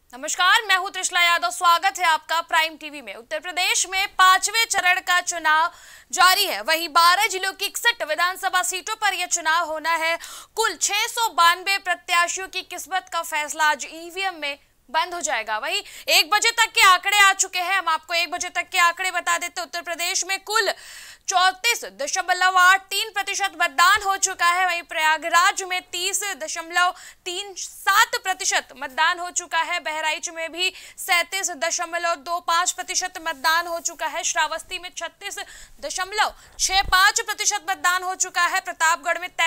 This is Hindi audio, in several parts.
नमस्कार, मैं हूं त्रिशला यादव। स्वागत है आपका प्राइम टीवी में। उत्तर प्रदेश में 5वें चरण का चुनाव जारी है। वहीं 12 जिलों की 61 विधानसभा सीटों पर यह चुनाव होना है। कुल 692 प्रत्याशियों की किस्मत का फैसला आज ईवीएम में बंद हो जाएगा। वहीं 1 बजे तक के आंकड़े आ चुके हैं। हम आपको 1 बजे तक के आंकड़े बता देते। उत्तर प्रदेश में कुल 34.83% मतदान हो चुका है। वहीं प्रयागराज में 30.37% मतदान हो चुका है। बहराइच में भी 37.25% मतदान हो चुका है। श्रावस्ती में 36.65% मतदान हो चुका है। प्रतापगढ़ में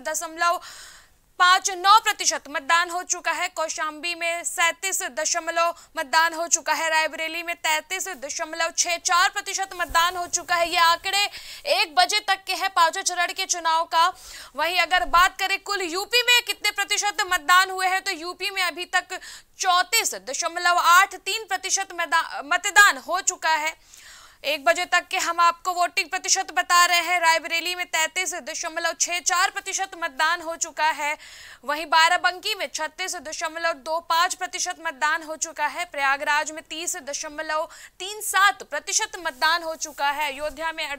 33.59% मतदान हो चुका है। कौशाम्बी में 37 मतदान हो चुका है। रायबरेली में 33.64% मतदान हो चुका है। ये आंकड़े 1 बजे तक के हैं 5वें चरण के चुनाव का। वहीं अगर बात करें कुल यूपी में कितने प्रतिशत मतदान हुए हैं, तो यूपी में अभी तक 34.83% मतदान हो चुका है। 1 बजे तक के हम आपको वोटिंग प्रतिशत बता रहे हैं। रायबरेली में 33.64% मतदान हो चुका है। वहीं बाराबंकी में 36.25% मतदान हो चुका है। प्रयागराज में 30.37% मतदान हो चुका है। अयोध्या में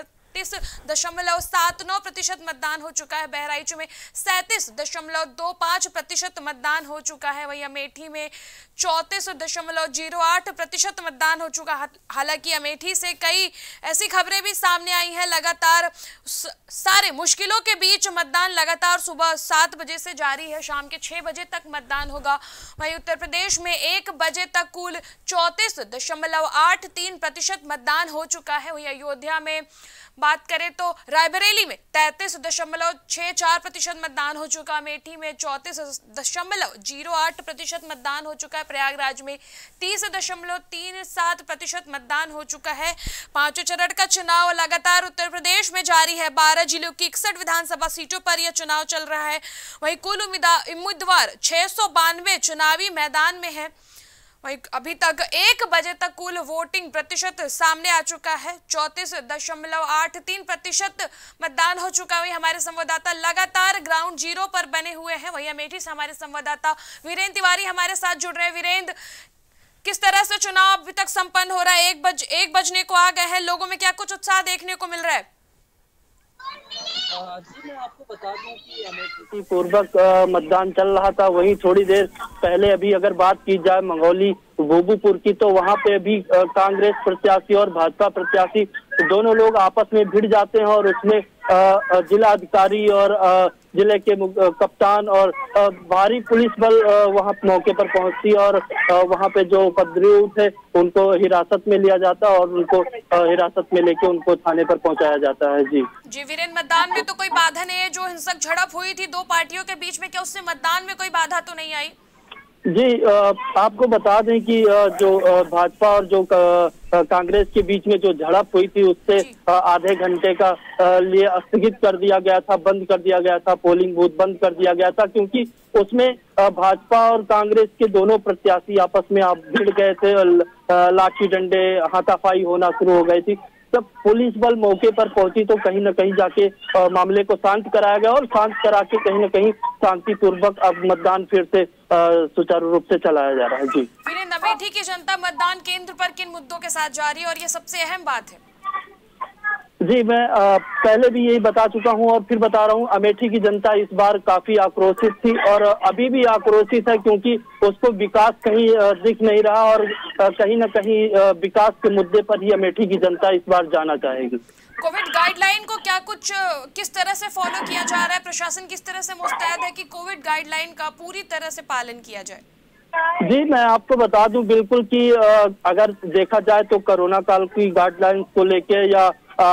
38.79% मतदान हो चुका है। बहराइच में 37.25% मतदान हो चुका है। वहीं अमेठी में 34.08% मतदान हो चुका है। हालांकि अमेठी से कई ऐसी खबरें भी सामने आई हैं। लगातार सारे मुश्किलों के बीच मतदान लगातार सुबह 7 बजे से जारी है। शाम के 6 बजे तक मतदान होगा। वहीं उत्तर प्रदेश में 1 बजे तक कुल 34.83% मतदान हो चुका है। वहीं अयोध्या में बात करें तो रायबरेली में 33.64% मतदान हो चुका है। अमेठी में 34.08% मतदान हो चुका है। प्रयागराज में 30.37% मतदान हो चुका है। 5वें चरण का चुनाव लगातार उत्तर प्रदेश में जारी है। 12 जिलों की 61 विधानसभा सीटों पर यह चुनाव चल रहा है। वहीं कुल उम्मीदवार 692 चुनावी मैदान में है। वहीं अभी तक 1 बजे तक कुल वोटिंग प्रतिशत सामने आ चुका है। 34.83% मतदान हो चुका है। वहीं हमारे संवाददाता लगातार ग्राउंड जीरो पर बने हुए हैं। वहीं अमेठी से हमारे संवाददाता वीरेंद्र तिवारी हमारे साथ जुड़ रहे हैं। वीरेंद्र, किस तरह से चुनाव अभी तक संपन्न हो रहा है? 1 बजने को आ गए हैं। लोगों में क्या कुछ उत्साह देखने को मिल रहा है? जी, मैं आपको बता दूं कि अमेठी पूर्वक मतदान चल रहा था। वहीं थोड़ी देर पहले अभी अगर बात की जाए मंगौली भोबूपुर की, तो वहां पे अभी कांग्रेस प्रत्याशी और भाजपा प्रत्याशी दोनों लोग आपस में भिड़ जाते हैं और उसमें जिला अधिकारी और जिले के कप्तान और भारी पुलिस बल वहां मौके पर पहुंचती और वहां पे जो उपद्रवी थे उनको हिरासत में लिया जाता और उनको हिरासत में लेके उनको थाने पर पहुंचाया जाता है। जी वीरेंद्र, मतदान में तो कोई बाधा नहीं है। जो हिंसक झड़प हुई थी 2 पार्टियों के बीच में, क्या उससे मतदान में कोई बाधा तो नहीं आई? जी, आपको बता दें कि जो भाजपा और जो कांग्रेस के बीच में जो झड़प हुई थी उससे आधे घंटे का लिए स्थगित कर दिया गया था, बंद कर दिया गया था, पोलिंग बूथ बंद कर दिया गया था, क्योंकि उसमें भाजपा और कांग्रेस के दोनों प्रत्याशी आपस में आप भिड़ गए थे और लाठी डंडे हाथापाई होना शुरू हो गई थी। जब पुलिस बल मौके पर पहुंची तो कहीं न कहीं जाके मामले को शांत कराया गया और शांत करा के कहीं न कहीं शांतिपूर्वक अब मतदान फिर से सुचारू रूप से चलाया जा रहा है। जी वीरेंद्र, अमेठी की जनता मतदान केंद्र पर किन मुद्दों के साथ जा रही है और ये सबसे अहम बात है? जी, मैं पहले भी यही बता चुका हूं और फिर बता रहा हूं। अमेठी की जनता इस बार काफी आक्रोशित थी और अभी भी आक्रोशित है, क्योंकि उसको विकास कहीं दिख नहीं रहा और कहीं न कहीं विकास के मुद्दे पर ही अमेठी की जनता इस बार जाना चाहेगी। कोविड गाइडलाइन को क्या कुछ किस तरह से फॉलो किया जा रहा है? प्रशासन किस तरह से मुस्तैद है कि कोविड गाइडलाइन का पूरी तरह से पालन किया जाए? जी, मैं आपको बता दूं बिल्कुल कि अगर देखा जाए तो कोरोना काल की गाइडलाइंस को लेके या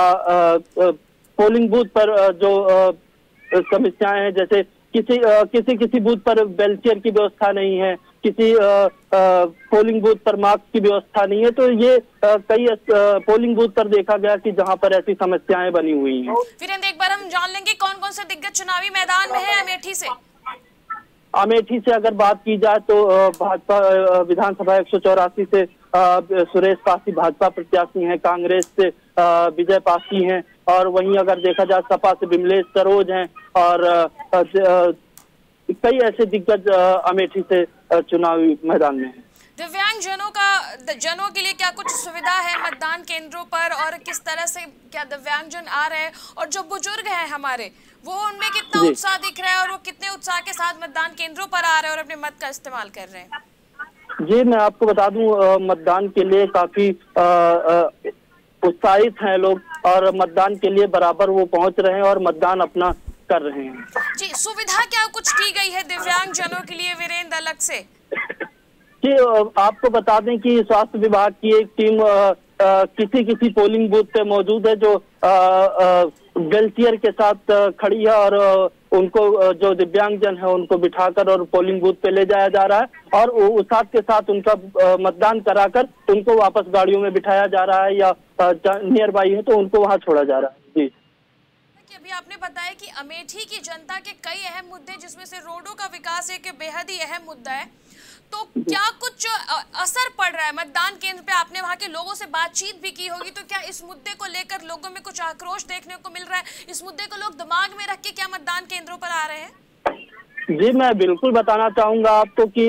पोलिंग बूथ पर जो समस्याएं हैं, जैसे किसी बूथ पर व्हीलचेयर की व्यवस्था नहीं है, किसी पोलिंग बूथ पर मास्क की व्यवस्था नहीं है, तो ये कई पोलिंग बूथ पर देखा गया कि जहां पर ऐसी समस्याएं बनी हुई हैं। वीरेंद्र, एक बार हम जान लेंगे कौन कौन से दिग्गज चुनावी मैदान में है अमेठी से? अमेठी से अगर बात की जाए तो भाजपा विधानसभा 184 से सुरेश पासी भाजपा प्रत्याशी हैं, कांग्रेस से विजय पासी हैं और वहीं अगर देखा जाए सपा से विमलेश सरोज हैं और कई ऐसे दिग्गज अमेठी से चुनावी मैदान में हैं। दिव्यांग जनों के लिए क्या कुछ सुविधा है मतदान केंद्रों पर, और किस तरह से क्या दिव्यांग जन आ रहे हैं, और जो बुजुर्ग हैं हमारे वो उनमें कितना उत्साह दिख रहा है और वो कितने उत्साह के साथ मतदान केंद्रों पर आ रहे हैं और अपने मत का इस्तेमाल कर रहे हैं? जी, मैं आपको बता दूं, मतदान के लिए काफी उत्साहित हैं लोग और मतदान के लिए बराबर वो पहुंच रहे हैं और मतदान अपना कर रहे हैं। जी, सुविधा क्या कुछ की गई है दिव्यांग जनों के लिए वीरेंद्र अलग से? जी, आपको बता दें कि स्वास्थ्य विभाग की एक टीम किसी पोलिंग बूथ पे मौजूद है जो व्हीलचेयर के साथ खड़ी है और उनको जो दिव्यांगजन है उनको बिठाकर और पोलिंग बूथ पे ले जाया जा रहा है और उस साथ के साथ उनका मतदान कराकर उनको वापस गाड़ियों में बिठाया जा रहा है या नियर बाई है तो उनको वहां छोड़ा जा रहा है। जी, अभी आपने बताया कि अमेठी की जनता के कई अहम मुद्दे जिसमें से रोडों का विकास एक बेहद ही अहम मुद्दा है, तो क्या कुछ असर पड़ रहा है मतदान केंद्र पे? आपने वहां के लोगों से बातचीत भी की होगी, तो क्या इस मुद्दे को लेकर लोगों में कुछ आक्रोश देखने को मिल रहा है? इस मुद्दे को लोग दिमाग में रख के क्या मतदान केंद्रों पर आ रहे हैं? जी, मैं बिल्कुल बताना चाहूंगा आपको कि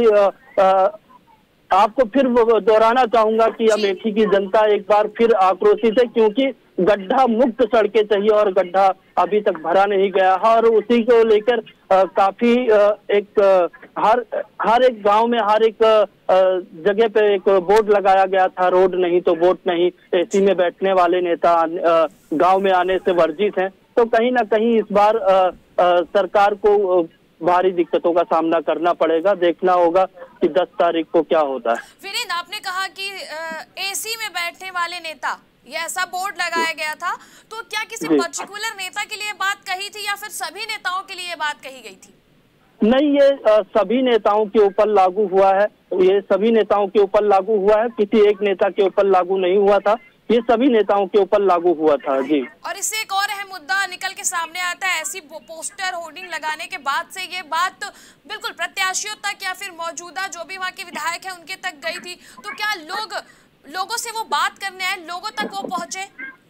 आपको फिर दोहराना चाहूंगा कि अमेठी की जनता एक बार फिर आक्रोशित है क्योंकि गड्ढा मुक्त सड़कें चाहिए और गड्ढा अभी तक भरा नहीं गया है और उसी को लेकर काफी हर एक गांव में हर एक जगह पे एक बोर्ड लगाया गया था, रोड नहीं तो वोट नहीं, एसी में बैठने वाले नेता गांव में आने से वर्जित हैं। तो कहीं ना कहीं इस बार सरकार को भारी दिक्कतों का सामना करना पड़ेगा। देखना होगा कि 10 तारीख को क्या होता है। वीरेंद्र, आपने कहा कि एसी में बैठने वाले नेता, ये ऐसा बोर्ड लगाया गया था, तो क्या किसी पर्टिकुलर नेता के लिए बात कही थी या फिर सभी नेताओं के लिए बात कही गई थी? नहीं, ये सभी नेताओं के ऊपर लागू हुआ है। ये सभी नेताओं के ऊपर लागू हुआ है, किसी एक नेता के ऊपर लागू नहीं हुआ था, ये सभी नेताओं के ऊपर लागू हुआ था। जी, और इससे एक और अहम मुद्दा निकल के सामने आता है, ऐसी पोस्टर होर्डिंग लगाने के बाद से ये बात बिल्कुल प्रत्याशियों तक या फिर मौजूदा जो भी वहाँ के विधायक हैं उनके तक गई थी, तो क्या लोगों से वो बात करने आए, लोगों तक वो पहुंचे?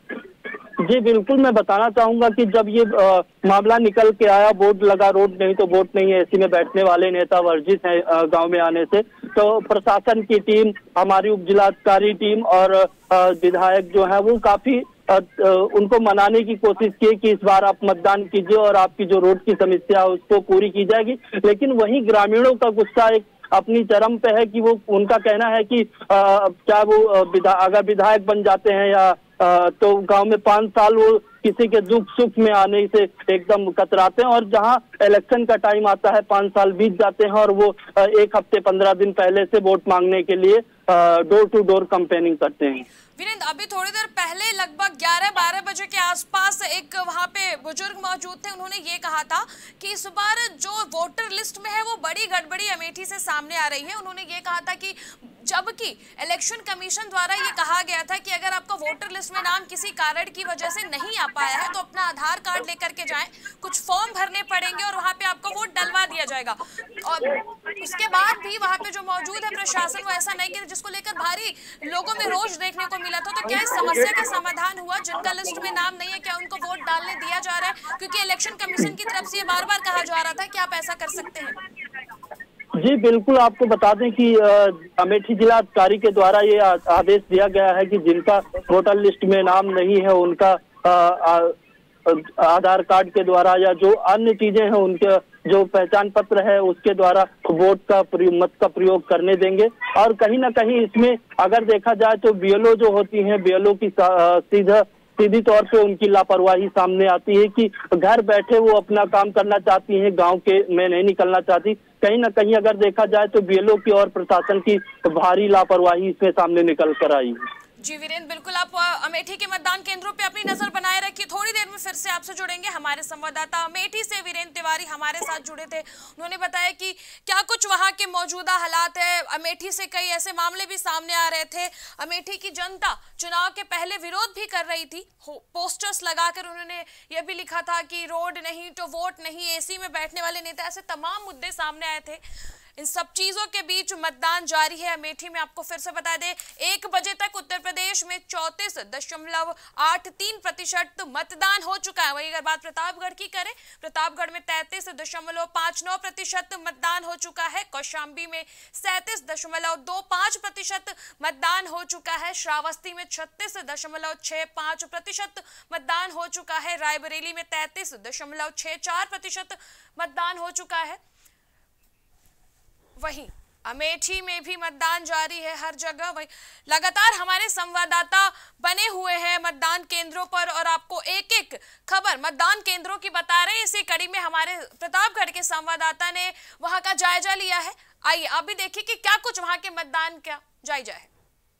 जी बिल्कुल, मैं बताना चाहूंगा कि जब ये मामला निकल के आया, बोर्ड लगा रोड नहीं तो वोट नहीं है, एसी में बैठने वाले नेता वर्जित हैं गांव में आने से, तो प्रशासन की टीम, हमारी उप जिलाधिकारी टीम और विधायक जो है वो काफी उनको मनाने की कोशिश की कि इस बार आप मतदान कीजिए और आपकी जो रोड की समस्या है उसको पूरी की जाएगी। लेकिन वहीं ग्रामीणों का गुस्सा एक अपनी चरम पे है कि वो उनका कहना है कि क्या वो अगर विधायक बन जाते हैं या तो गांव में 5 साल वो किसी के दुख सुख में आने से एकदम कतराते हैं और जहां इलेक्शन का टाइम आता है 5 साल बीत जाते हैं और वो 1 हफ्ते 15 दिन पहले से वोट मांगने के लिए डोर टू डोर कैंपेनिंग करते हैं। वीरेंद्र, अभी थोड़ी देर पहले लगभग 11-12 बजे के आसपास एक वहां पे बुजुर्ग मौजूद थे, उन्होंने ये कहा था कि इस बार जो वोटर लिस्ट में है वो बड़ी गड़बड़ी अमेठी से सामने आ रही है। उन्होंने ये कहा था कि जबकि इलेक्शन कमीशन द्वारा ये कहा गया था कि अगर आपका वोटर लिस्ट में नाम किसी कारण की वजह से नहीं आ पाया है तो अपना आधार कार्ड लेकर के जाएं, कुछ फॉर्म भरने पड़ेंगे और वहां पे आपको वोट डलवा दिया जाएगा। और उसके बाद भी वहां पे जो मौजूद है प्रशासन वो ऐसा नहीं कि जिसको लेकर भारी लोगों में रोष देखने को मिला था। तो क्या इस समस्या का समाधान हुआ? जिनका लिस्ट में नाम नहीं है क्या उनको वोट डालने दिया जा रहा है? क्योंकि इलेक्शन कमीशन की तरफ से ये बार बार कहा जा रहा था कि आप ऐसा कर सकते हैं। जी बिल्कुल, आपको बता दें कि अमेठी जिलाधिकारी के द्वारा ये आदेश दिया गया है कि जिनका वोटर लिस्ट में नाम नहीं है उनका आधार कार्ड के द्वारा या जो अन्य चीजें हैं उनके जो पहचान पत्र है उसके द्वारा वोट का मत का प्रयोग करने देंगे। और कहीं ना कहीं इसमें अगर देखा जाए तो बीएलओ जो होती हैं, बीएलओ की सीधी तौर पे उनकी लापरवाही सामने आती है कि घर बैठे वो अपना काम करना चाहती हैं, गांव के में नहीं निकलना चाहती। कहीं ना कहीं अगर देखा जाए तो बीएलओ की और प्रशासन की भारी लापरवाही इसमें सामने निकल कर आई है। जी वीरेंद्र, बिल्कुल आप अमेठी के मतदान केंद्रों पे अपनी नजर बनाए रखिए। थोड़ी देर में फिर से आपसे जुड़ेंगे। हमारे संवाददाता अमेठी से वीरेंद्र तिवारी हमारे साथ जुड़े थे। उन्होंने बताया कि क्या कुछ वहां के मौजूदा हालात है। अमेठी से कई ऐसे मामले भी सामने आ रहे थे। अमेठी की जनता चुनाव के पहले विरोध भी कर रही थी। पोस्टर्स लगाकर उन्होंने ये भी लिखा था कि रोड नहीं तो वोट नहीं, एसी में बैठने वाले नेता, ऐसे तमाम मुद्दे सामने आए थे। इन सब चीजों के बीच मतदान जारी है अमेठी में। आपको फिर से बता दें 1 बजे तक उत्तर प्रदेश में 34.83% मतदान हो चुका है। वहीं अगर बात प्रतापगढ़ की करें, प्रतापगढ़ में 33.25% मतदान हो चुका है। कौशाम्बी में 37.25% मतदान हो चुका है। श्रावस्ती में 36.65% मतदान हो चुका है। रायबरेली में 33.64% मतदान हो चुका है। वहीं अमेठी में भी मतदान जारी है हर जगह। वही लगातार हमारे संवाददाता बने हुए हैं मतदान केंद्रों पर और आपको एक एक खबर मतदान केंद्रों की बता रहे हैं। इसी कड़ी में हमारे प्रतापगढ़ के संवाददाता ने वहां का जायजा लिया है। आइए आप भी देखिए कि क्या कुछ वहां के मतदान का जायजा है।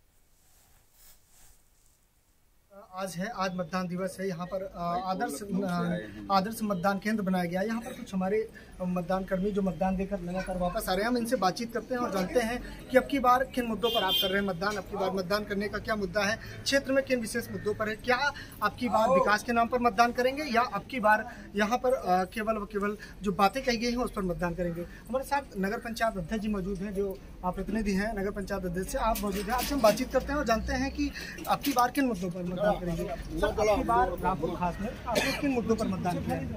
आज मतदान दिवस है। यहाँ पर आदर्श मतदान केंद्र बनाया गया है। यहाँ पर कुछ हमारे मतदान कर्मी जो मतदान देकर लगातार वापस आ रहे हैं, हम इनसे बातचीत करते हैं और जानते हैं कि अब की बार किन मुद्दों पर आप कर रहे हैं मतदान। अब की बार मतदान करने का क्या मुद्दा है, क्षेत्र में किन विशेष मुद्दों पर है, क्या अब की बार विकास के नाम पर मतदान करेंगे या अब की बार यहाँ पर केवल जो बातें कही गई हैं उस पर मतदान करेंगे। हमारे साथ नगर पंचायत अध्यक्ष जी मौजूद हैं, जो प्रतिनिधि हैं नगर पंचायत अध्यक्ष से आप मौजूद हैं। आपसे हम बातचीत करते हैं और जानते हैं कि अब की बार किन मुद्दों पर मतदान करेंगे। अब की बार रामपुर खास में आपने किन मुद्दों पर मतदान किया है?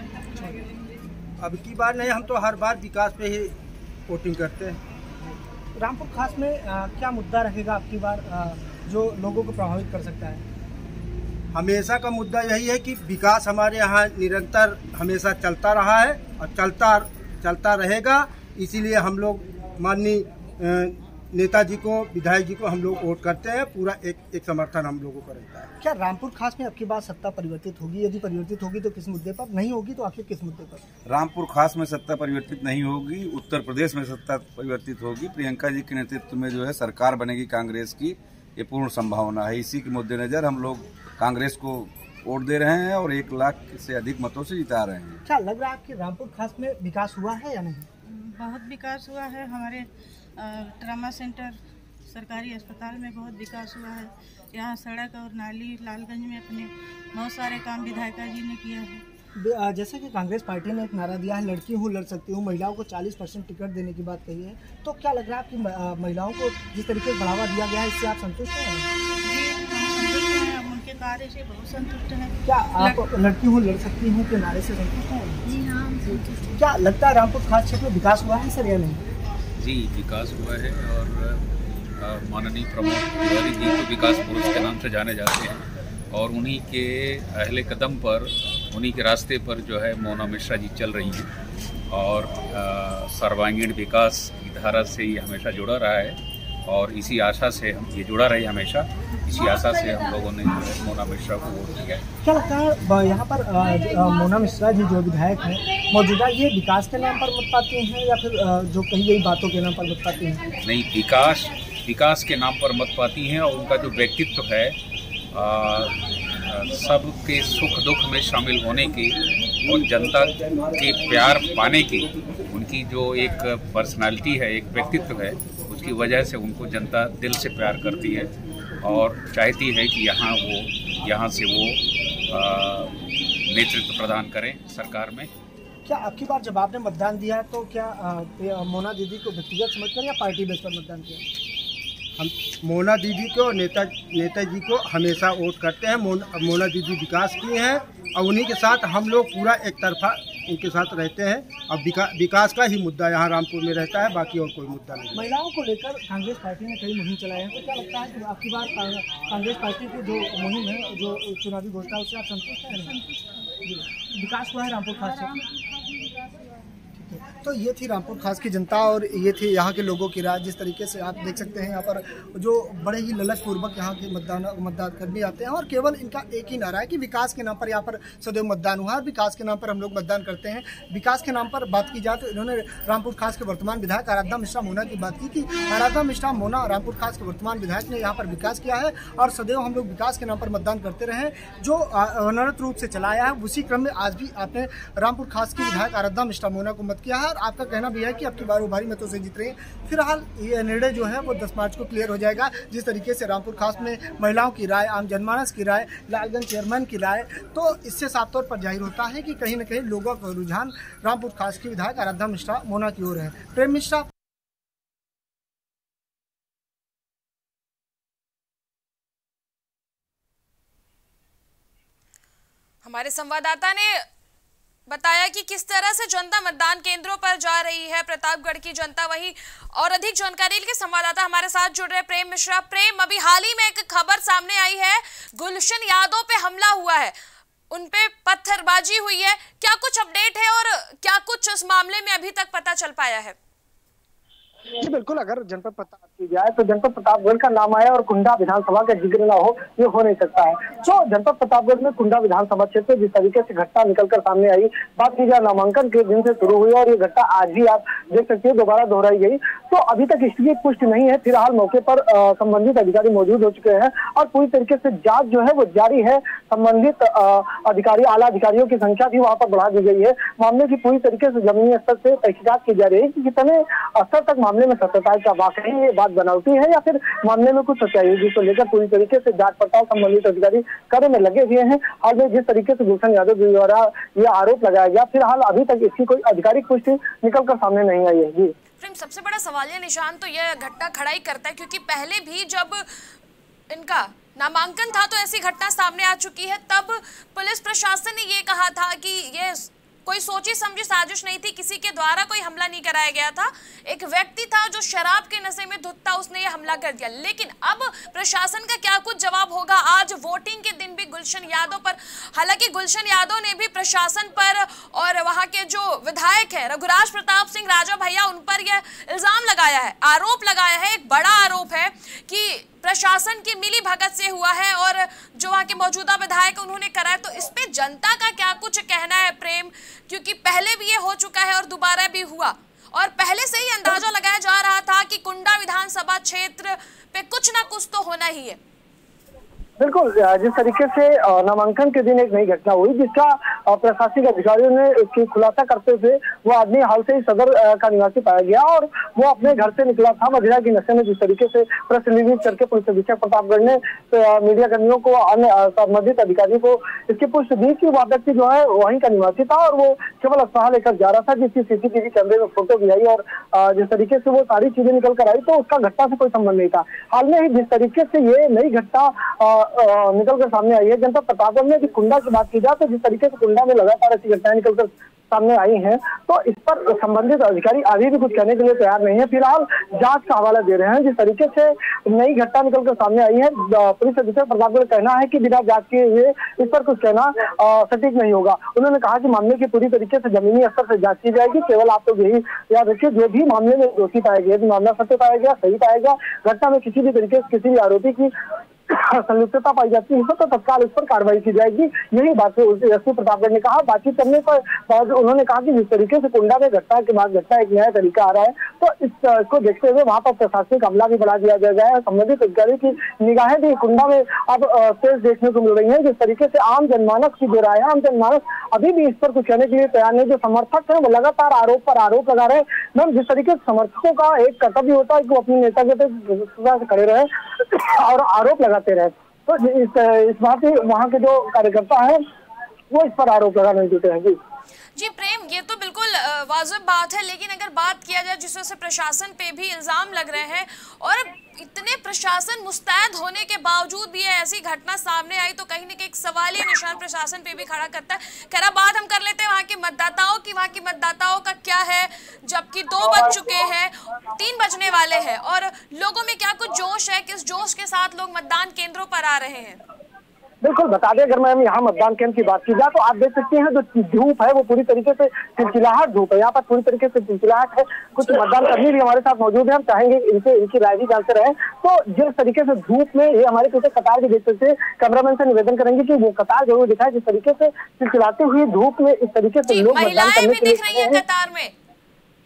अब की बार नहीं, हम तो हर बार विकास पे ही वोटिंग करते हैं। रामपुर खास में क्या मुद्दा रहेगा अब की बार जो लोगों को प्रभावित कर सकता है? हमेशा का मुद्दा यही है कि विकास हमारे यहाँ निरंतर हमेशा चलता रहा है और चलता रहेगा। इसीलिए हम लोग माननीय नेताजी को, विधायक जी को हम लोग वोट करते हैं। पूरा एक समर्थन हम लोगों को रहता है। क्या रामपुर खास में अब की बार सत्ता परिवर्तित होगी? यदि परिवर्तित होगी तो किस मुद्दे पर, नहीं होगी तो आखिर किस मुद्दे पर? रामपुर खास में सत्ता परिवर्तित नहीं होगी, उत्तर प्रदेश में सत्ता परिवर्तित होगी। प्रियंका जी के नेतृत्व में जो है सरकार बनेगी कांग्रेस की, ये पूर्ण संभावना है। इसी के मद्देनजर हम लोग कांग्रेस को वोट दे रहे हैं और 1 लाख से अधिक मतों से जिता रहे हैं। क्या लग रहा है कि रामपुर खास में विकास हुआ है या नहीं? बहुत विकास हुआ है। हमारे ट्रामा सेंटर सरकारी अस्पताल में बहुत विकास हुआ है। यहाँ सड़क और नाली, लालगंज में अपने बहुत सारे काम विधायिका जी ने किया है। जैसे कि कांग्रेस पार्टी ने एक नारा दिया है, लड़की हूँ लड़ सकती हूँ, महिलाओं को 40% टिकट देने की बात कही है, तो क्या लग रहा है कि महिलाओं को जिस तरीके से बढ़ावा दिया गया है इससे आप संतुष्ट हैं? जी, संतुष्ट हैं, उनके कार्य से बहुत संतुष्ट हैं। क्या आप लड़की हूँ लड़ सकती हूँ के नारे से संतुष्ट हैं? जी हाँ, हम संतुष्ट हैं। क्या लगता है रामपुर खास क्षेत्र में विकास हुआ है सर या नहीं? जी, विकास हुआ है और माननीय प्रमोद तिवारी जी को विकास पुरुष के नाम से जाने जाते हैं और उन्हीं के अहले कदम पर, उन्हीं के रास्ते पर जो है मोना मिश्रा जी चल रही हैं और सर्वांगीण विकास की धारा से ये हमेशा जुड़ा रहा है और इसी आशा से हम ये जुड़ा रहे हमेशा। इसी आशा से हम लोगों ने मोना मिश्रा को वोट दिया। क्या लगता है यहाँ पर मोना मिश्रा जी जो विधायक हैं मौजूदा, ये विकास के नाम पर मत पाती हैं या फिर जो कही गई बातों के नाम पर मत पाती हैं? नहीं, विकास के नाम पर मत पाती हैं और उनका जो व्यक्तित्व है सबके सुख दुख में शामिल होने की और जनता के प्यार पाने की उनकी जो एक पर्सनालिटी है, एक व्यक्तित्व है, उसकी वजह से उनको जनता दिल से प्यार करती है और चाहती है कि यहाँ से वो नेतृत्व प्रदान करें सरकार में। क्या आपकी बार जब आपने मतदान दिया तो क्या मोना दीदी को व्यक्तिगत समझकर या पार्टी बेस पर मतदान किया? हम मोना दीदी को, नेताजी को हमेशा वोट करते हैं। मोना दीदी विकास किए हैं और उन्हीं के साथ हम लोग पूरा एक तरफा उनके साथ रहते हैं। अब विकास का ही मुद्दा यहाँ रामपुर में रहता है, बाकी और कोई मुद्दा नहीं। महिलाओं को लेकर कांग्रेस पार्टी ने कई मुहिम चलाए हैं, तो क्या लगता है कि आपकी बार कांग्रेस पार्टी की जो मुहिम है, जो चुनावी घोषणा, उससे आप संतुष्ट हैं? विकास हुआ है रामपुर खास से? तो ये थी रामपुर खास की जनता और ये थी यहाँ के लोगों की राय। जिस तरीके से आप देख सकते हैं यहाँ पर जो बड़े ही ललक पूर्वक यहाँ के मतदान करने आते हैं और केवल इनका एक ही नारा है कि विकास के नाम पर यहाँ पर सदैव मतदान हुआ है, विकास के नाम पर हम लोग मतदान करते हैं। विकास के नाम पर बात की जाए तो इन्होंने रामपुर खास के वर्तमान विधायक आराधना मिश्रा मोना की बात की थी। आराधना मिश्रा मोना रामपुर खास के वर्तमान विधायक ने यहाँ पर विकास किया है और सदैव हम लोग विकास के नाम पर मतदान करते रहे, जो अनवरत रूप से चलाया है। उसी क्रम में आज भी आपने रामपुर खास की विधायक आराधना मिश्रा मोना को मत किया है आपका कहना भी है कि आपकी बार भारी मतों से जीत रही है। फिलहाल ये निर्णय जो है वो 10 मार्च को क्लियर हो जाएगा। जिस तरीके से रामपुर खास में महिलाओं की राय, आम जनमानस की राय, लालगंज चेयरमैन की राय, तो इससे साफ तौर पर जाहिर होता है कि कहीं न कहीं लोगों का रुझान रामपुर खास की विधायक आराध्या मिश्रा मोना की ओर है। प्रेम मिश्रा। हमारे संवाददाता ने बताया कि किस तरह से जनता मतदान केंद्रों पर जा रही है, प्रतापगढ़ की जनता। वही और अधिक जानकारी के संवाददाता हमारे साथ जुड़ रहे प्रेम मिश्रा। प्रेम, अभी हाल ही में एक खबर सामने आई है, गुलशन यादव पे हमला हुआ है, उनपे पत्थरबाजी हुई है, क्या कुछ अपडेट है और क्या कुछ उस मामले में अभी तक पता चल पाया है? जी बिल्कुल, अगर जनपद प्रताप की जाए तो जनपद प्रतापगढ़ का नाम आया और कुंडा विधानसभा का जिक्र ना हो, ये हो नहीं सकता है। तो जनपद प्रतापगढ़ में कुंडा विधानसभा क्षेत्र जिस तरीके से घटना निकलकर सामने आई, बात की जाए नामांकन के दिन से शुरू हुई और ये घटना आज भी आप देख सकते हैं दोबारा दोहराई गई। तो अभी तक इसकी पुष्टि नहीं है। फिलहाल मौके पर संबंधित अधिकारी मौजूद हो चुके हैं और पूरी तरीके से जाँच जो है वो जारी है। संबंधित अधिकारी, आला अधिकारियों की संख्या भी वहाँ पर बढ़ा दी गई है। मामले की पूरी तरीके से जमीनी स्तर से तहकीकात की जा रही है कि कितने स्तर तक मामले में सत्यता का वाकई ये बात बनावटी है या फिर मामले में कुछ सच्चाई है, जिसको लेकर पूरी तरीके से जांच पड़ताल संबंधित अधिकारी कार्य में लगे हुए हैं। हाल में जिस तरीके से गुलशन यादव जी द्वारा यह आरोप लगाया गया, फिलहाल अभी तक इसकी कोई आधिकारिक पुष्टि निकलकर सामने नहीं आई है। जी सबसे बड़ा सवालिया निशान तो यह घटना खड़ा ही करता है, क्योंकि पहले भी जब इनका नामांकन था तो ऐसी घटना सामने आ चुकी है। तब पुलिस प्रशासन ने ये कहा था कि ये कोई सोची समझी साजिश नहीं थी, किसी के द्वारा कोई हमला नहीं कराया गया था, एक व्यक्ति था जो शराब के नशे में धुत था, उसने ये हमला कर दिया। लेकिन अब प्रशासन का क्या कुछ जवाब होगा? आज वोटिंग के दिन भी गुलशन यादव पर, हालांकि गुलशन यादव ने भी प्रशासन पर और वहां के जो विधायक है रघुराज प्रताप सिंह राजा भैया, उन पर यह इल्जाम लगाया है, आरोप लगाया है, एक बड़ा आरोप है कि प्रशासन की मिली भगत से हुआ है और जो वहां के मौजूदा विधायक उन्होंने कराया। तो इस पे जनता का क्या कुछ कहना है प्रेम? क्योंकि पहले भी ये हो चुका है और दोबारा भी हुआ, और पहले से ही अंदाजा लगाया जा रहा था कि कुंडा विधानसभा क्षेत्र पे कुछ ना कुछ तो होना ही है। बिल्कुल, जिस तरीके से नामांकन के दिन एक नई घटना हुई जिसका प्रशासनिक अधिकारियों ने इसकी खुलासा करते हुए वो आदमी हाल से ही सदर का निवासी पाया गया और वो अपने घर से निकला था मदिरा की नशे में। जिस तरीके से प्रेस रिलीज करके पुलिस अधीक्षक प्रतापगढ़ ने मीडिया कर्मियों को, अन्य संबंधित अधिकारियों को इसकी पुष्टि दी कि वह व्यक्ति जो है वहीं का निवासी था और वो केवल अफवाह लेकर जा रहा था, जिसकी सीसीटीवी कैमरे में फोटो भी आई और जिस तरीके से वो सारी चीजें निकल कर आई तो उसका घटना से कोई संबंध नहीं था। हाल में ही जिस तरीके से ये नई घटना निकल कर सामने आई है जनपद प्रतापगढ़ में, कुंडा की बात की जाए तो जिस तरीके से कुंडा में लगातार ऐसी घटनाएं निकलकर सामने आई हैं तो इस पर संबंधित अधिकारी अभी भी कुछ कहने के लिए तैयार नहीं है। फिलहाल जांच का हवाला दे रहे हैं। जिस तरीके से नई घटना निकलकर सामने आई है, पुलिस अधीक्षक प्रतापगढ़ कहना है कि बिना जांच किए हुए इस पर कुछ कहना सटीक नहीं होगा। उन्होंने कहा कि मामले की पूरी तरीके से जमीनी स्तर से जांच की जाएगी। केवल आप लोग यही याद रखिए, जो भी मामले में दोषी पाया गया, मामला सत्य पाया गया, सही पाया गया, घटना में किसी भी तरीके से किसी भी आरोपी की संलिप्तता पाई जाती है तो तत्काल इस पर कार्रवाई की जाएगी। यही बात एसपी प्रतापगढ़ ने कहा। बातचीत करने पर उन्होंने कहा कि जिस तरीके से कुंडा में घटना के बाद घटना एक नया तरीका आ रहा है तो इसको देखते हुए वहां पर प्रशासनिक अमला भी बढ़ा दिया गया है। संबंधित अधिकारी की निगाहें भी कुंडा में अब तेज देखने को मिल रही है। जिस तरीके से आम जनमानस की जो राय है, आम जनमानस अभी भी इस पर कुछ कहने के लिए तैयार नहीं। जो समर्थक है वो लगातार आरोप पर आरोप लगा रहे हैं। मैम, जिस तरीके से समर्थकों का एक कर्तव्य होता है कि वो अपने नेता के खड़े रहे और आरोप लगाते रहे, तो इस बात ही वहाँ के जो कार्यकर्ता हैं वो इस पर आरोप लगाने जुटे हैं। जी प्रेम, ये तो बिल्कुल वाजिब बात है, लेकिन अगर बात किया जाए जिस वजह से प्रशासन पे भी इल्जाम लग रहे हैं और इतने प्रशासन मुस्तैद होने के बावजूद भी ऐसी घटना सामने आई तो कहीं न कहीं एक सवालिया निशान प्रशासन पे भी खड़ा करता है। खैर, बात हम कर लेते हैं वहाँ के मतदाताओं की। वहाँ के मतदाताओं का क्या है, जबकि 2 बज चुके हैं, 3 बजने वाले हैं, और लोगों में क्या कुछ जोश है, किस जोश के साथ लोग मतदान केंद्रों पर आ रहे हैं? बिल्कुल, बता दें, अगर मैं यहाँ मतदान केंद्र की बात की जाए तो आप देख सकते हैं जो धूप है वो पूरी तरीके से चिलचिलाहट धूप है। यहाँ पर पूरी तरीके से चिलचिलाहट है। कुछ मतदान कर्मी भी हमारे साथ मौजूद हैं, हम चाहेंगे इनकी राय भी जानते रहे। तो जिस तरीके से धूप में ये हमारे पीछे कतार भी देख सकते हैं, कैमरामैन से निवेदन करेंगे कि वो कतार जरूर दिखाए। जिस तरीके से चिलचिलाते हुए धूप में इस तरीके से लोग मतदान करने के लिए कतार में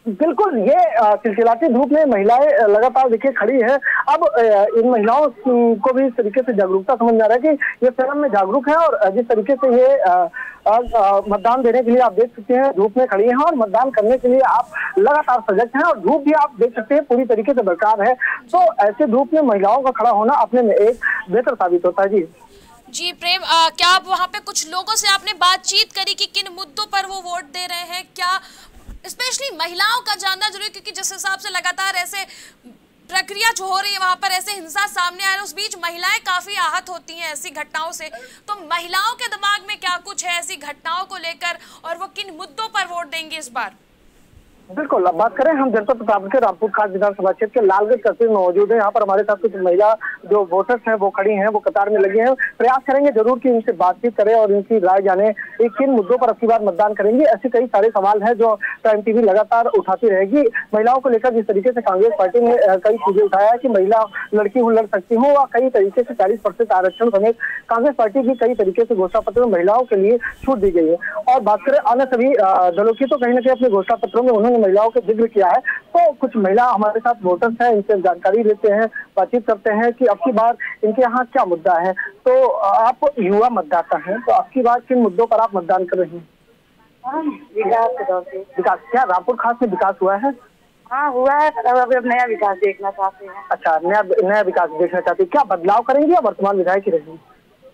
बिल्कुल, ये चिलचिलाती धूप में महिलाएं लगातार देखिए खड़ी है। अब इन महिलाओं को भी इस तरीके से जागरूकता समझ में आ रहा है कि ये स्वयं में जागरूक है और जिस तरीके से ये मतदान देने के लिए आप देख सकते हैं धूप में खड़ी हैं और मतदान करने के लिए आप लगातार सजग हैं और धूप भी आप देख सकते हैं पूरी तरीके से बरकरार है। तो ऐसे धूप में महिलाओं का खड़ा होना अपने में एक बेहतर साबित होता है। जी प्रेम, क्या आप वहाँ पे कुछ लोगों से आपने बातचीत करी कि किन मुद्दों पर वो वोट दे रहे हैं? क्या स्पेशली महिलाओं का जानना जरूरी, क्योंकि जिस हिसाब से लगातार ऐसे प्रक्रिया जो हो रही है वहां पर ऐसे हिंसा सामने आ रही है, उस बीच महिलाएं काफी आहत होती हैं ऐसी घटनाओं से। तो महिलाओं के दिमाग में क्या कुछ है ऐसी घटनाओं को लेकर और वो किन मुद्दों पर वोट देंगे इस बार? बिल्कुल, अब बात करें हम जनपद प्रतापगढ़ के रामपुर खास विधानसभा क्षेत्र के लालगढ़ कस्बे में मौजूद है। यहाँ पर हमारे साथ कुछ महिला जो वोटर्स हैं वो खड़ी हैं, वो कतार में लगी हैं। प्रयास करेंगे जरूर कि इनसे बातचीत करें और इनकी राय जाने किन मुद्दों पर अबकी बार मतदान करेंगे। ऐसे कई सारे सवाल हैं जो प्राइम टीवी लगातार उठाती रहेगी। महिलाओं को लेकर जिस तरीके से कांग्रेस पार्टी ने कई चीजें उठाया है कि महिला लड़की हूँ लड़ सकती हूँ और कई तरीके से 40% आरक्षण समेत कांग्रेस पार्टी की कई तरीके से घोषणा पत्र में महिलाओं के लिए छूट दी गई है। और बात करें अन्य सभी दलों की तो कहीं ना कहीं अपने घोषणा पत्रों में उन्होंने महिलाओं का जिक्र किया है। तो कुछ महिला हमारे साथ वोटर्स हैं, इनसे जानकारी लेते हैं, बातचीत करते हैं कि अबकी बार इनके यहाँ क्या मुद्दा है। तो आप युवा मतदाता हैं, तो अबकी बार किन मुद्दों पर आप मतदान कर रही हैं? विकास, क्या रामपुर खास में विकास हुआ है? हाँ हुआ है, अभी अब नया विकास देखना चाहते हैं। अच्छा, नया विकास देखना चाहते हैं। क्या बदलाव करेंगे या वर्तमान विधायक ही रहेंगे?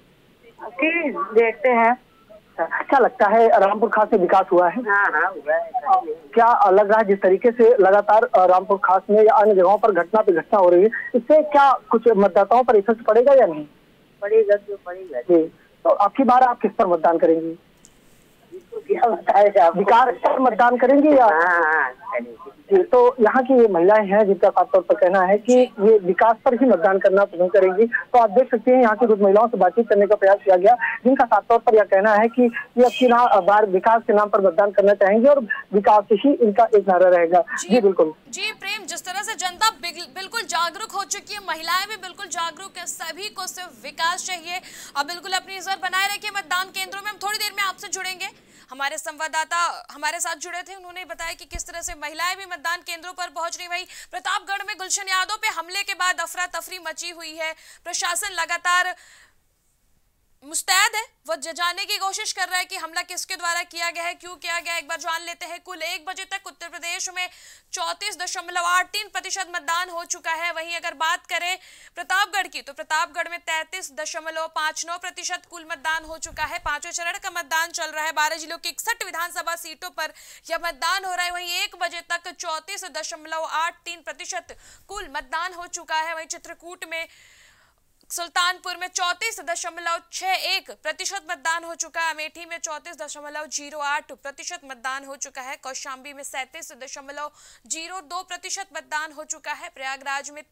देखते हैं। क्या लगता है रामपुर खास में विकास हुआ है? हाँ हुआ है। क्या लग रहा है जिस तरीके से लगातार रामपुर खास में या अन्य जगहों पर घटना पे घटना हो रही है, इससे क्या कुछ मतदाताओं पर इफेक्ट पड़ेगा या नहीं? पड़ेगा तो पड़ेगा जी। तो आपकी बार आप किस पर मतदान करेंगी? क्या बताएगा, विकास पर मतदान करेंगे या? जी, तो यहाँ की ये महिलाएं हैं जिनका खास तौर पर कहना है कि ये विकास पर ही मतदान करना पसंद करेंगी। तो आप देख सकते हैं यहाँ की कुछ महिलाओं से बातचीत करने का प्रयास किया गया, जिनका खास तौर पर यह कहना है कि ये अपनी बार विकास के नाम पर मतदान करना चाहेंगे और विकास ही इनका एक नारा रहेगा। जी बिल्कुल। जी प्रेम, जिस तरह से जनता बिल्कुल जागरूक हो चुकी है, महिलाएं भी बिल्कुल जागरूक है, सभी को सिर्फ विकास चाहिए। अब बिल्कुल अपनी नजर बनाए रखिए मतदान केंद्रों में। हम थोड़ी देर में आपसे जुड़ेंगे, हमारे संवाददाता हमारे साथ जुड़े थे, उन्होंने बताया कि किस तरह से महिलाएं भी मतदान केंद्रों पर पहुंच रही। वहीं प्रतापगढ़ में गुलशन यादव पे हमले के बाद अफरा तफरी मची हुई है। प्रशासन लगातार मुस्तैद है, वो जानने की कोशिश कर रहा है कि हमला किसके द्वारा किया गया है, क्यों किया गया है। एक बार जान लेते हैं। कुल 1 बजे तक उत्तर प्रदेश में 34.83% मतदान हो चुका है। वहीं अगर बात करें प्रतापगढ़ की, तो प्रतापगढ़ में 33.59% कुल मतदान हो चुका है। 5वें चरण का मतदान चल रहा है। 12 जिलों की 61 विधानसभा सीटों पर यह मतदान हो रहा है। वहीं 1 बजे तक 34.83% कुल मतदान हो चुका है। वहीं चित्रकूट में सुल्तानपुर में 34.61% मतदान हो चुका है। अमेठी में 34.08% मतदान हो चुका है। कौशाम्बी में 37.02% मतदान हो चुका है। प्रयागराज में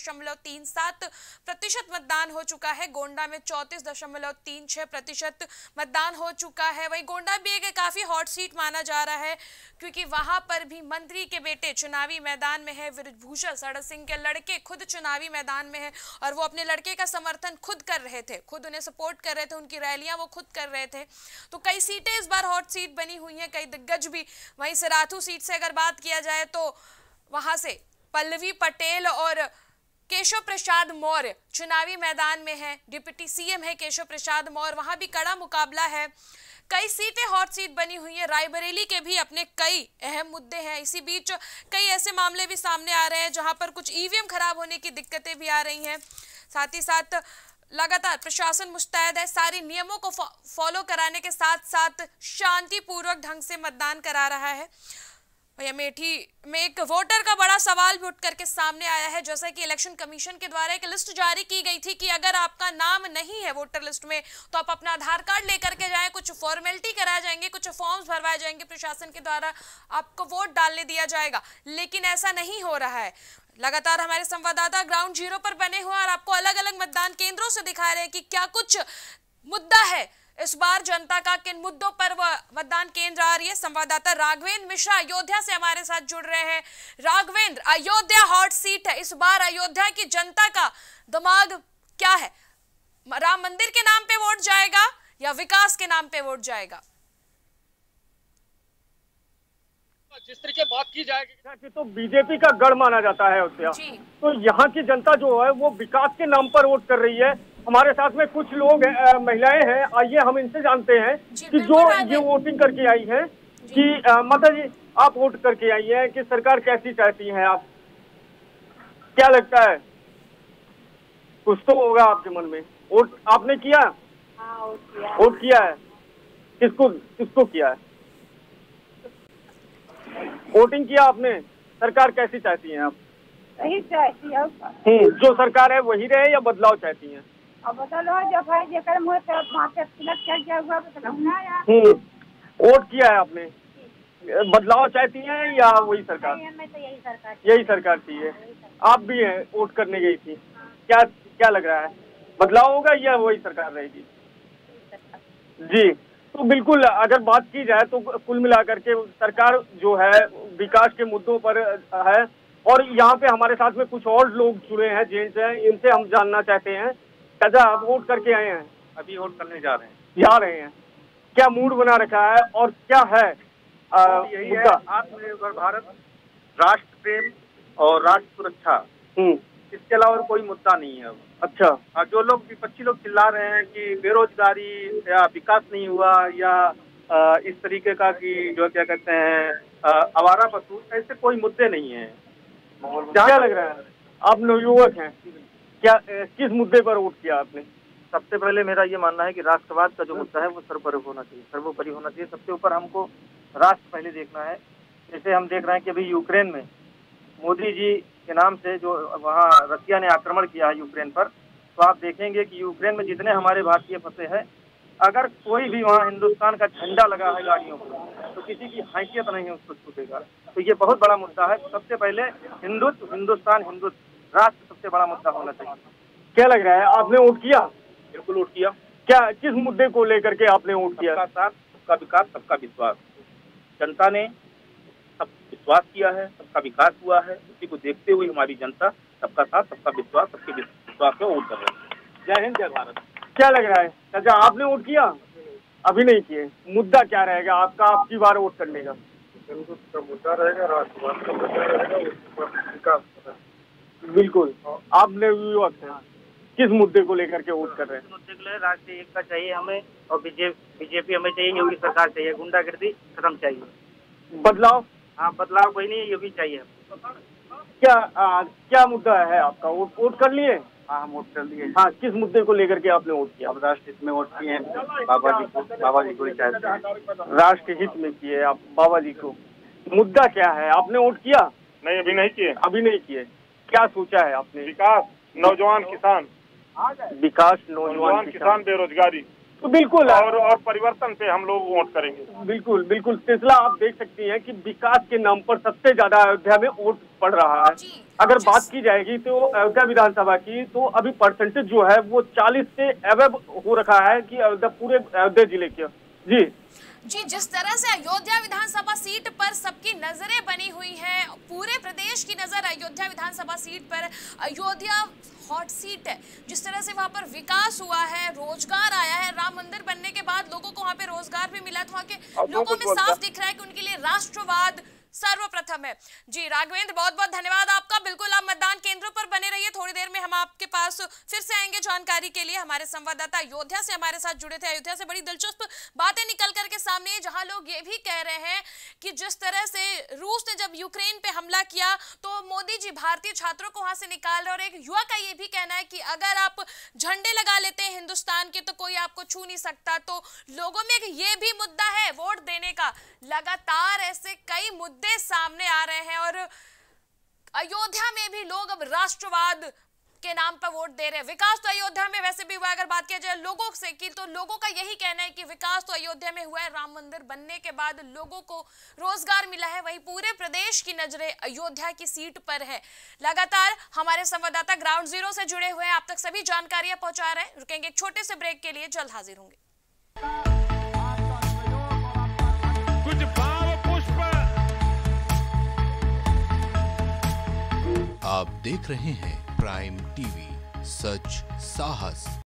30.37% मतदान हो चुका है। गोंडा में 34.36% मतदान हो चुका है। वहीं गोंडा भी एक काफी हॉट सीट माना जा रहा है, क्योंकि वहां पर भी मंत्री के बेटे चुनावी मैदान में है। बृजभूषण शरण सिंह के लड़के खुद चुनावी मैदान में है और वो अपने लड़के का समर्थन खुद कर रहे थे, खुद उन्हें सपोर्ट कर रहे थे, उनकी रैलियां वो खुद कर रहे थे। तो कई सीटें इस बार हॉट सीट बनी हुई हैं, कई दिग्गज भी। वहीं सिराथू सीट से अगर बात किया जाए तो वहां से पल्लवी पटेल और केशव प्रसाद मौर्य चुनावी मैदान में है। डिप्टी सीएम है केशव प्रसाद मौर्य, वहां भी कड़ा मुकाबला है। कई सीटें हॉट सीट बनी हुई है। रायबरेली के भी अपने कई अहम मुद्दे हैं। इसी बीच कई ऐसे मामले भी सामने आ रहे हैं जहां पर कुछ ईवीएम खराब होने की दिक्कतें भी आ रही हैं। साथ ही साथ लगातार प्रशासन मुस्तैद है, सारे नियमों को फॉलो कराने के साथ साथ शांतिपूर्वक ढंग से मतदान करा रहा है। अमेठी में एक वोटर का बड़ा सवाल भी उठ करके सामने आया है। जैसा कि इलेक्शन कमीशन के द्वारा एक लिस्ट जारी की गई थी कि अगर आपका नाम नहीं है वोटर लिस्ट में तो आप अपना आधार कार्ड लेकर के जाएं, कुछ फॉर्मेलिटी कराए जाएंगे, कुछ फॉर्म्स भरवाए जाएंगे, प्रशासन के द्वारा आपको वोट डालने दिया जाएगा। लेकिन ऐसा नहीं हो रहा है। लगातार हमारे संवाददाता ग्राउंड जीरो पर बने हुए और आपको अलग अलग मतदान केंद्रों से दिखा रहे हैं कि क्या कुछ मुद्दा है इस बार जनता का, किन मुद्दों पर वह मतदान केंद्र आ रही है। संवाददाता राघवेंद्र मिश्रा अयोध्या से हमारे साथ जुड़ रहे हैं। राघवेंद्र, अयोध्या हॉट सीट है, इस बार अयोध्या की जनता का दिमाग क्या है? राम मंदिर के नाम पे वोट जाएगा या विकास के नाम पे वोट जाएगा? जिस तरीके बात की जाएगी तो बीजेपी का गढ़ माना जाता है अयोध्या, तो यहाँ की जनता जो है वो विकास के नाम पर वोट कर रही है। हमारे साथ में कुछ लोग महिलाएं हैं, आइए हम इनसे जानते हैं कि जो ये वोटिंग करके आई है कि माता जी आप वोट करके आई हैं कि सरकार कैसी चाहती हैं आप, क्या लगता है? कुछ तो होगा आपके मन में। वोट आपने किया? हाँ, वोट किया है। किसको किया है? वोटिंग किया आपने। सरकार कैसी चाहती हैं आप? सही चाहती है। जो सरकार है वही रहे या बदलाव चाहती हैं? अब बदलो जब है जेकर मुँह से माथे तिलक चढ़ गया हुआ बदलाव ना यार। वोट किया है आपने, बदलाव चाहती हैं या वही सरकार? मैं तो यही सरकार चाहिए। आप भी हैं, वोट करने गई थी, क्या लग रहा है, बदलाव होगा या वही सरकार रहेगी? जी, तो बिल्कुल अगर बात की जाए तो कुल मिलाकर के सरकार जो है विकास के मुद्दों पर है। और यहाँ पे हमारे साथ में कुछ और लोग जुड़े हैं, जेंट्स हैं, इनसे हम जानना चाहते हैं। चाचा आप वोट करके आए हैं? अभी वोट करने जा रहे हैं। क्या मूड बना रखा है और क्या है यही है आत्मनिर्भर भारत, राष्ट्र प्रेम और राष्ट्र सुरक्षा, इसके अलावा कोई मुद्दा नहीं है अब। अच्छा, जो लोग विपक्षी लोग चिल्ला रहे हैं कि बेरोजगारी या विकास नहीं हुआ या इस तरीके का कि जो क्या कहते हैं आवारा पशु, ऐसे कोई मुद्दे नहीं है। क्या लग रहा है? आप नवयुवक हैं, क्या किस मुद्दे पर वोट किया आपने? सबसे पहले मेरा ये मानना है कि राष्ट्रवाद का जो मुद्दा है वो सर्वोपरि होना चाहिए। सबसे ऊपर हमको राष्ट्र पहले देखना है। जैसे हम देख रहे हैं कि अभी यूक्रेन में मोदी जी के नाम से जो वहाँ रसिया ने आक्रमण किया है यूक्रेन पर, तो आप देखेंगे कि यूक्रेन में जितने हमारे भारतीय फंसे हैं, अगर कोई भी वहाँ हिंदुस्तान का झंडा लगा है गाड़ियों पर तो किसी की हैसियत नहीं उसको छूटेगा। तो ये बहुत बड़ा मुद्दा है। सबसे पहले हिंदुत्व, हिंदुस्तान, हिंदुत्व, राष्ट्र सबसे बड़ा मुद्दा होना चाहिए। क्या लग रहा है, आपने वोट किया? बिल्कुल वोट किया। क्या किस मुद्दे को लेकर के आपने वोट किया? सबका साथ, सबका विकास, सबका विश्वास। जनता ने सब विश्वास किया है, सबका विकास हुआ है, उसी को देखते हुए हमारी जनता सबका साथ, सबका विश्वास, सबके विश्वास में वोट कर रहे हैं। जय हिंद, जय भारत। क्या लग रहा है चाचा, आपने वोट किया? अभी नहीं किए। मुद्दा क्या रहेगा आपका आपकी बार वोट करने का? का मुद्दा रहेगा, राष्ट्रवाद का मुद्दा रहेगा, विकास। बिल्कुल, आप युवक हैं, किस मुद्दे को लेकर के वोट कर रहे हैं? मुद्दे के लिए राष्ट्रीय एकता चाहिए हमें और बीजेपी हमें चाहिए, योगी सरकार चाहिए, गुंडागर्दी खत्म चाहिए। बदलाव? हाँ, बदलाव कोई नहीं, योगी चाहिए। क्या मुद्दा है आपका? वोट कर लिए? हाँ, हम वोट कर लिए। हाँ, किस मुद्दे को लेकर के आपने वोट किया? अब राष्ट्र हित में वोट किए हैं, बाबा जी को ही चाहते हैं। राष्ट्र हित में किए आप बाबा जी को। मुद्दा क्या है, आपने वोट किया? नहीं, अभी नहीं किए। अभी नहीं किए। क्या सोचा है आपने? विकास, नौजवान किसान, विकास, नौजवान किसान, बेरोजगारी, तो बिल्कुल और परिवर्तन पे हम लोग वोट करेंगे। बिल्कुल बिल्कुल। सिलसिला आप देख सकती हैं कि विकास के नाम पर सबसे ज्यादा अयोध्या में वोट पड़ रहा है। अगर बात की जाएगी तो अयोध्या विधानसभा की, तो अभी परसेंटेज जो है वो 40 से अबव हो रखा है कि अयोध्या, पूरे अयोध्या जिले के। जी, जिस तरह से अयोध्या विधानसभा सीट पर सबकी नजरें बनी हुई हैं, पूरे प्रदेश की नजर अयोध्या विधानसभा सीट पर, अयोध्या हॉट सीट है। जिस तरह से वहां पर विकास हुआ है, रोजगार आया है, राम मंदिर बनने के बाद लोगों को वहां पे रोजगार भी मिला, तो वहां के लोगों में साफ दिख रहा है कि उनके लिए राष्ट्रवाद सर्वप्रथम है। जी राघवेंद्र, बहुत बहुत धन्यवाद आपका। बिल्कुल आप मतदान केंद्रों पर बने रहिए, थोड़ी देर में हम आपके पास फिर से आएंगे जानकारी के लिए। हमारे संवाददाता अयोध्या से हमारे साथ जुड़े थे। अयोध्या से बड़ी दिलचस्प बातें निकल करके सामने, जहां लोग ये भी कह रहे हैं कि जिस तरह से रूस ने जब यूक्रेन पे हमला किया तो मोदी जी भारतीय छात्रों को वहां से निकाल रहे, और एक युवा का ये भी कहना है कि अगर आप झंडे लगा लेते हैं हिंदुस्तान के तो कोई आपको छू नहीं सकता। तो लोगों में ये भी मुद्दा है वोट देने का। लगातार ऐसे कई मुद्दे सामने आ रहे हैं और अयोध्या में भी लोग अब राष्ट्रवाद के नाम पर वोट दे रहे हैं। विकास तो अयोध्या में वैसे भी हुआ है, अगर बात किया जाए लोगों से की, तो लोगों का यही कहना है कि विकास तो अयोध्या में हुआ है, राम मंदिर बनने के बाद लोगों को रोजगार मिला है, वहीं पूरे प्रदेश की नजरें अयोध्या की सीट पर है। लगातार हमारे संवाददाता ग्राउंड जीरो से जुड़े हुए हैं, आप तक सभी जानकारियां पहुंचा रहे हैं। रुकेंगे एक छोटे से ब्रेक के लिए, जल्द हाजिर होंगे। आप देख रहे हैं प्राइम टीवी, सच साहस